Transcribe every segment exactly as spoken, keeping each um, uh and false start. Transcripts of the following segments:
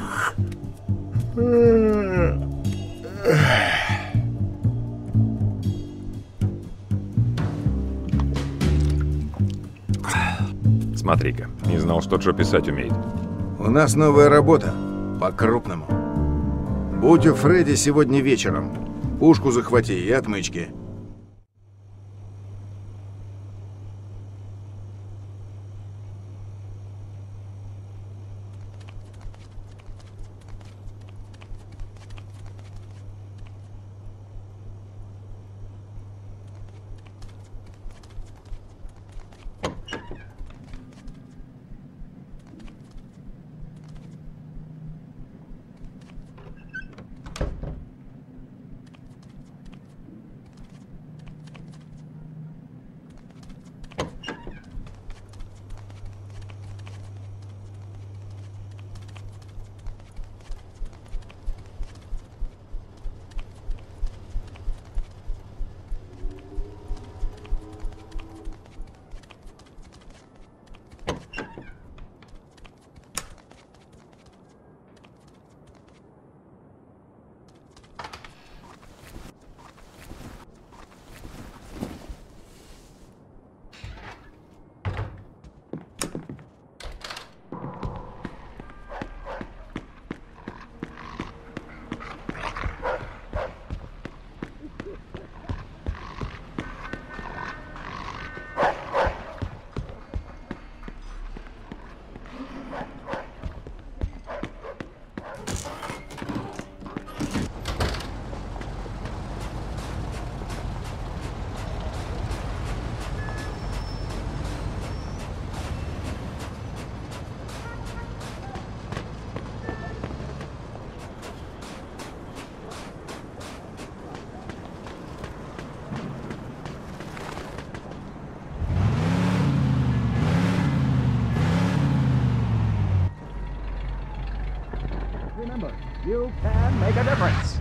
Смотри-ка, не знал, что Джо писать умеет. У нас новая работа. По-крупному. Будь у Фредди сегодня вечером. Пушку захвати и отмычки. You can make a difference.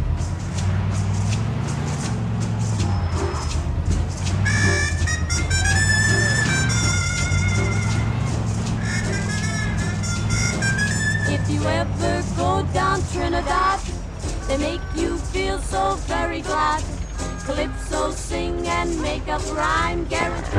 If you ever go down Trinidad, they make you feel so very glad. Calypso sing and make up rhyme, guaranteed.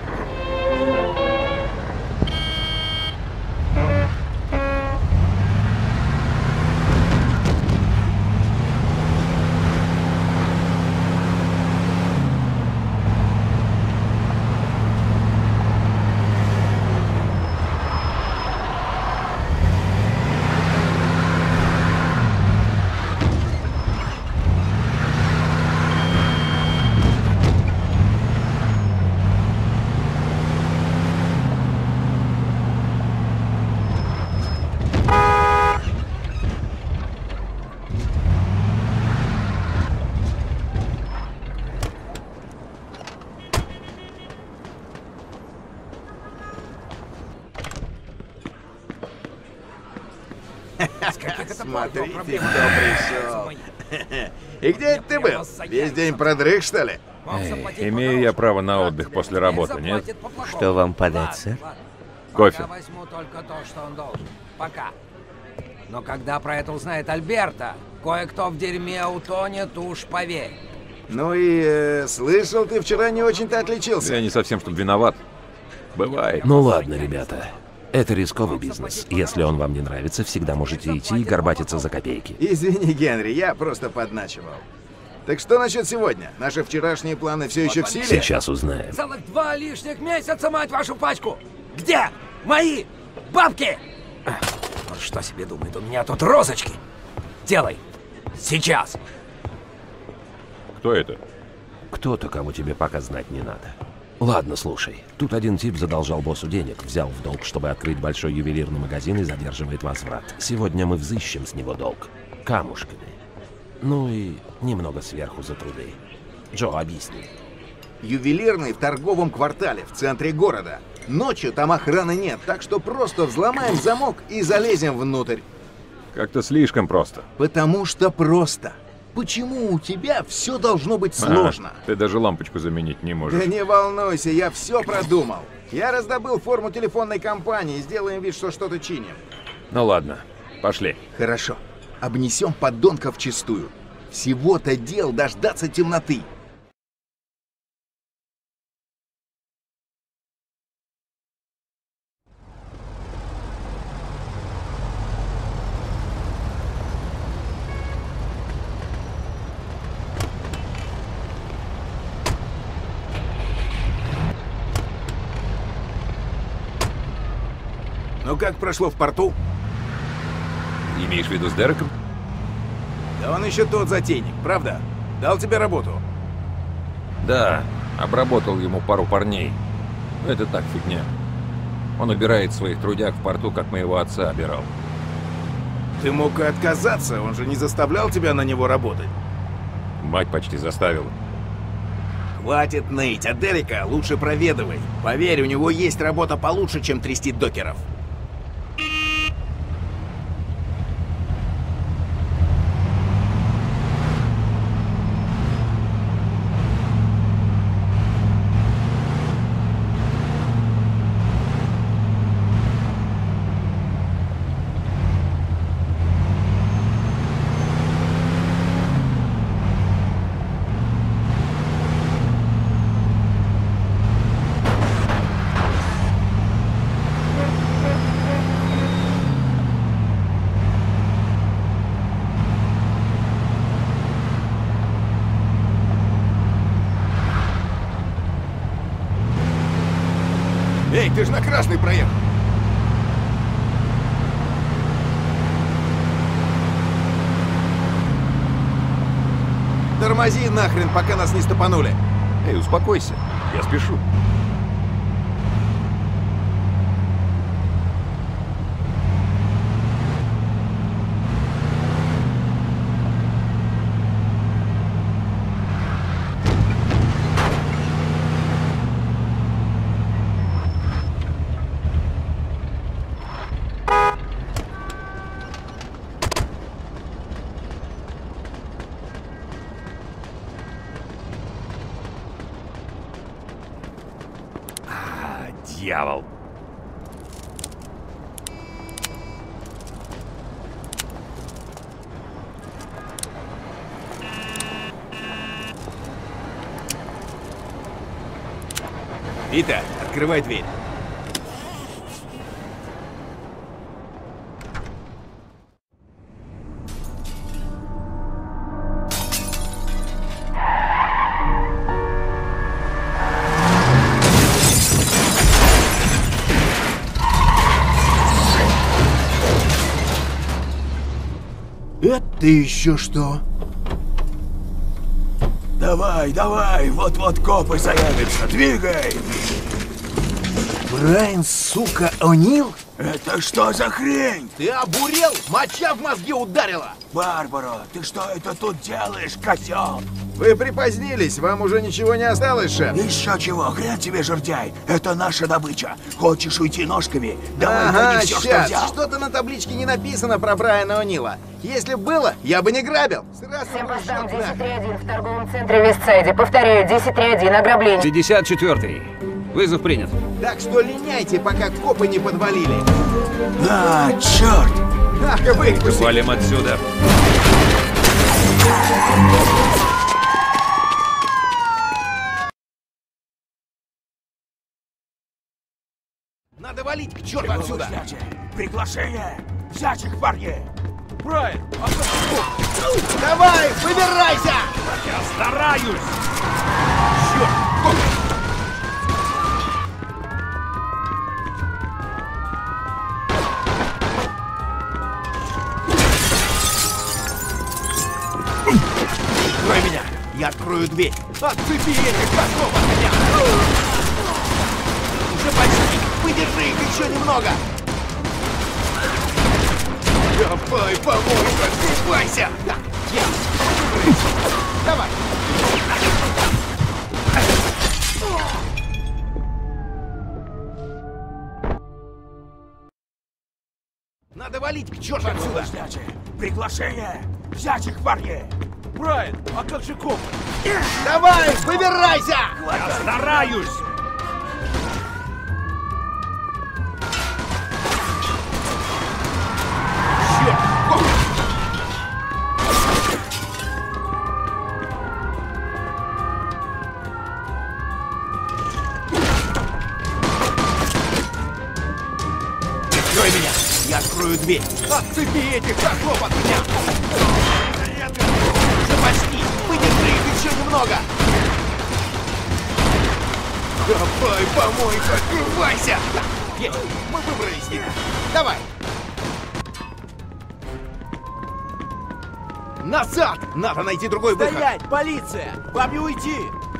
Смотрите, кто пришел. И где это ты был? Весь день продрых, что ли? Эй, имею я право на отдых после работы, нет? Что вам подать, сэр? Кофе. Я возьму только то, что он должен. Пока. Но когда про это узнает Альберто, кое-кто в дерьме утонет, уж поверь. Ну и э, слышал, ты вчера не очень-то отличился. Я не совсем чтобы виноват. Бывает. Ну ладно, ребята. Это рисковый бизнес. Если он вам не нравится, всегда можете идти и горбатиться за копейки. Извини, Генри, я просто подначивал. Так что насчет сегодня? Наши вчерашние планы все еще в силе? Сейчас узнаем. Целых два лишних месяца, мать вашу пачку! Где? Мои бабки! Он что себе думает? У меня тут розочки. Делай. Сейчас. Кто это? Кто-то, кого тебе пока знать не надо. Ладно, слушай. Тут один тип задолжал боссу денег, взял в долг, чтобы открыть большой ювелирный магазин и задерживает возврат. Сегодня мы взыщем с него долг. Камушками. Ну и немного сверху за труды. Джо, объясни. Ювелирный в торговом квартале в центре города. Ночью там охраны нет, так что просто взломаем замок и залезем внутрь. Как-то слишком просто. Потому что просто. Почему у тебя все должно быть сложно? А, ты даже лампочку заменить не можешь. Да не волнуйся, я все продумал. Я раздобыл форму телефонной компании, сделаем вид, что что-то чиним. Ну ладно. Пошли. Хорошо. Обнесем подонков вчистую. Всего-то дел дождаться темноты. Ну как прошло в порту? Имеешь в виду с Дереком? Да он еще тот затейник, правда? Дал тебе работу. Да, обработал ему пару парней. Но это так, фигня. Он убирает своих трудяг в порту, как моего отца обирал. Ты мог и отказаться, он же не заставлял тебя на него работать. Мать почти заставила. Хватит ныть, а Дерека лучше проведывай. Поверь, у него есть работа получше, чем трясти докеров. Эй, ты же на красный проехал. Тормози нахрен, пока нас не стопанули. Эй, успокойся, я спешу. Дьявол. Вита, открывай дверь. Это еще что? Давай, давай, вот-вот копы заявятся, двигай! Брайан, сука, О'Нил? Это что за хрень? Ты обурел? Моча в мозги ударила! Барбара, ты что это тут делаешь, козел? Вы припозднились, вам уже ничего не осталось, шеф? Еще чего, хрен тебе, жердяй, это наша добыча. Хочешь уйти ножками? Давай Ага, гони все, что щас. взял. Что-то на табличке не написано про Брайана О'Нила. Если б было, я бы не грабил. Сразу Всем в постам расчет, да. десять три один в торговом центре Вестсайде. Повторяю, десять три один, ограбление. пятьдесят четвёртый. Вызов принят. Так что линяйте, пока копы не подвалили. А, черт! Ах, выкуси! Валим отсюда. Надо валить к черту отсюда! Приглашение! Взять их, парни! Брайан, а что? Давай, выбирайся! Я стараюсь! Открой меня! Я открою дверь! Отцепи этих козлов от меня! Уже почти! Выдержи их еще немного! Давай, помощь, открывайся! Так, я! Давай! Надо валить к черту отсюда! Приглашение! Взять их, парни! Брайан, а как же коп? Давай, выбирайся! Я стараюсь! Черт! свою дверь. Отцепи этих хохлов от меня! Уже почти! Выдержи их еще немного! Давай, помойка, открывайся! Так, есть, мы выбрались с ним. Давай! Назад! Надо найти другой выход! Стоять! Полиция! Вам не уйти!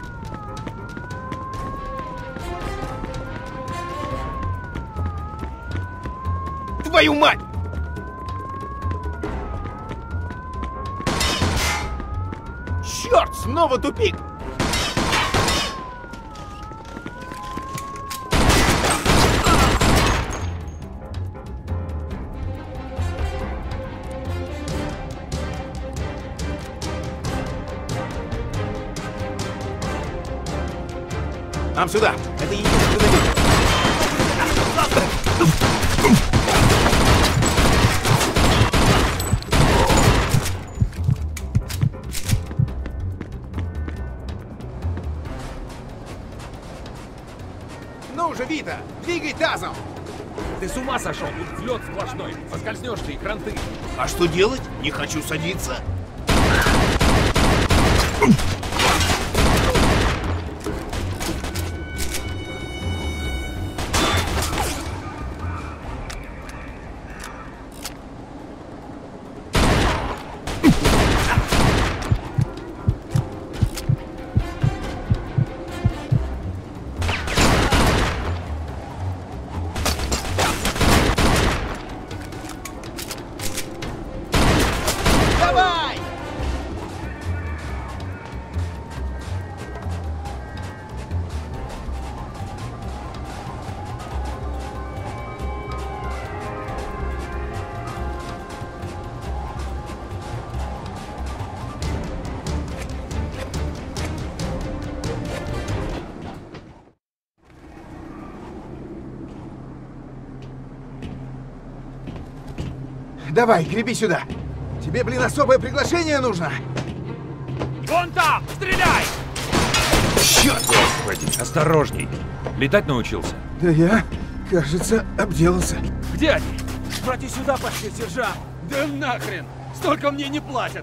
Твою мать! Черт, снова тупик! Нам сюда! Это единственный выход! Ну же, Вита, двигай тазом! Ты с ума сошел? Тут взлет сплошной. Поскользнешься и кранты. А что делать? Не хочу садиться. Давай! Давай, греби сюда. Тебе, блин, особое приглашение нужно. Вон там! Стреляй! Черт, господи, осторожней. Летать научился? Да я, кажется, обделался. Где они? Братья, сюда пошли, сержант! Да нахрен! Столько мне не платят!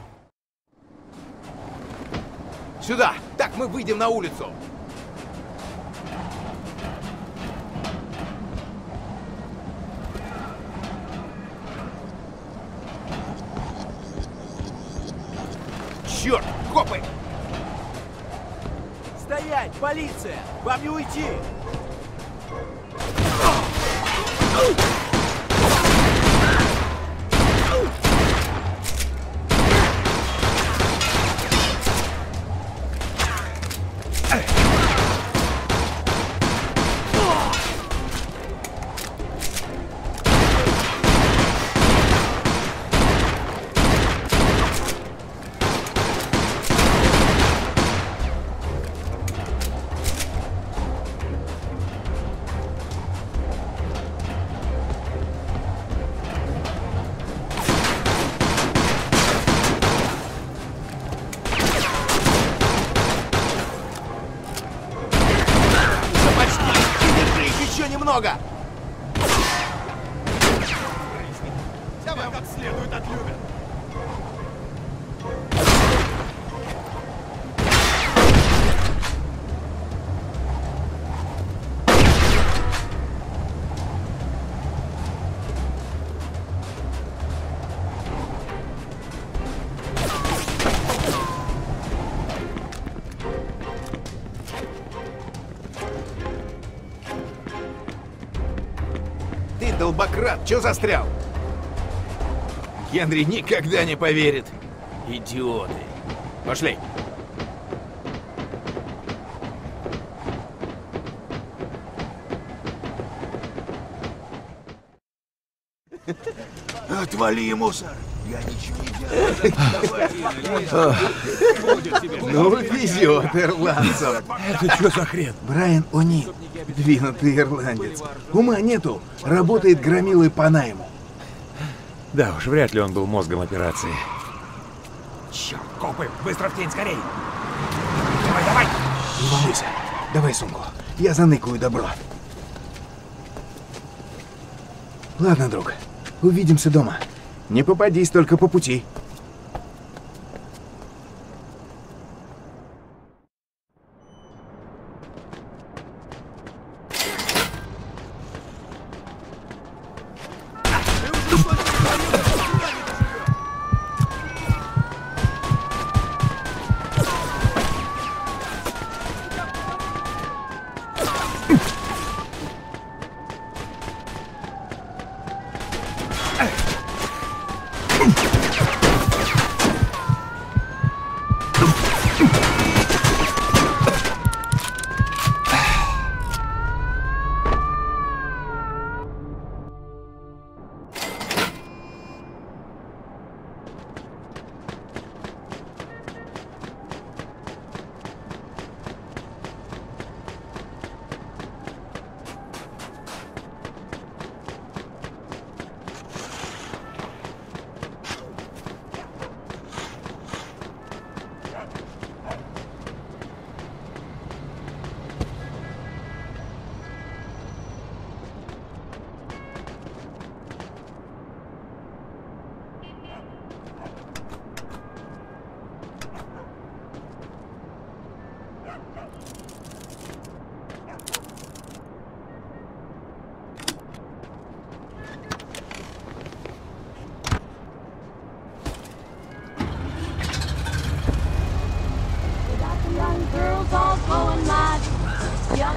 Сюда. Так мы выйдем на улицу. Черт, копы! Стоять! Полиция! Вам не уйти! Немного! Давай как следует отлюбят! Ты, долбократ, чё застрял? Генри никогда не поверит. Идиоты. Пошли. Отвали, мусор! Я ничего не делаю. Ну, везет ирландцам. Это что за хрен? Брайан О'Нил, двинутый ирландец. Ума нету, работает громилой по найму. Да уж, вряд ли он был мозгом операции. Черт, копы! Быстро в тень, скорей! Давай, давай! Не волнуйся, давай сумку, я заныкаю добро. Ладно, друг, Увидимся дома. Не попадись только по пути. Young girls all going mad. Young.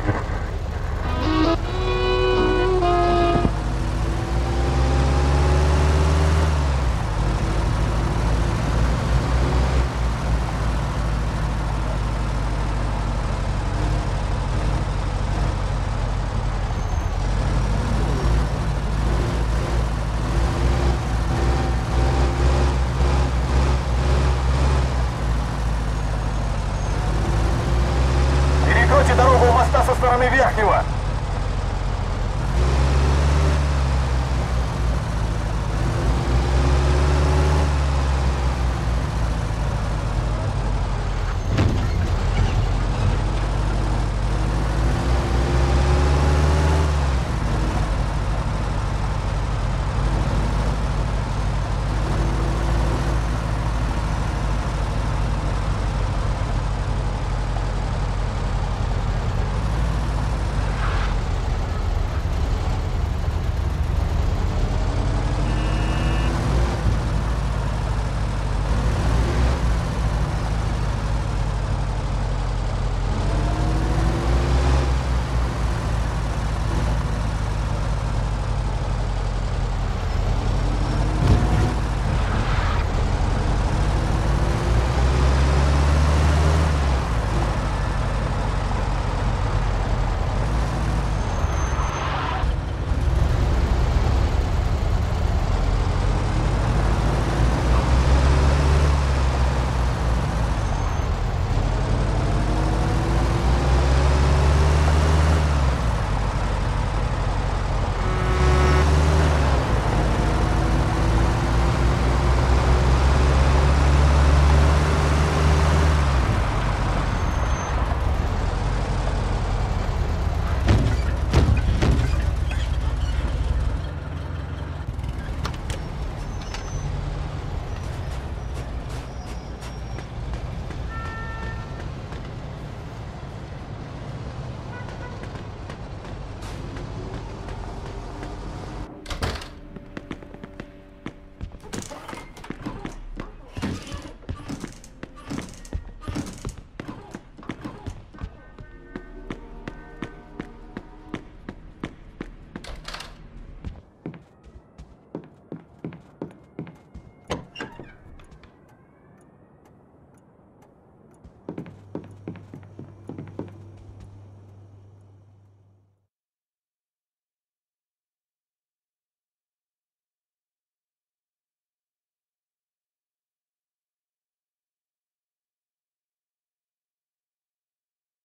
Перекройте дорогу у моста со стороны Верхнего!